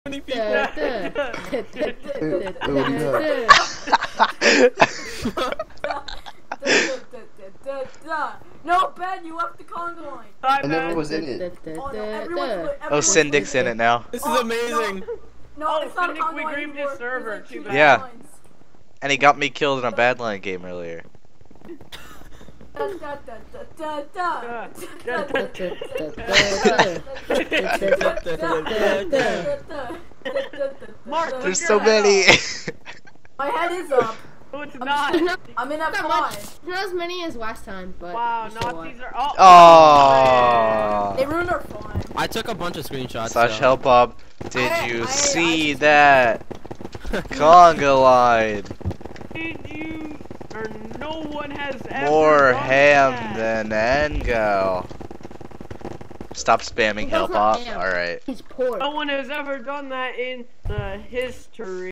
many people. No, Ben, you left the Conga Line. I never was in it. Oh, Syndic's in it now. This is amazing. No, it's not a Syndic, Conga we Line grieved anymore. his server. There's like Too two bad. Yeah. lines. And he got me killed in a Badline game earlier. Mark, There's so many. My head is up. No, it's not. I'm in F5. Not as many as last time, but Wow, Nazis are. Oh. Oh. They ruined our fun. I took a bunch of screenshots. Slash help Bob. Did you see that? Conga Line. Did you? Or no one has ever. More done ham that. than Engo. Stop spamming help Bob. Alright. he's poor. No one has ever done that in the history.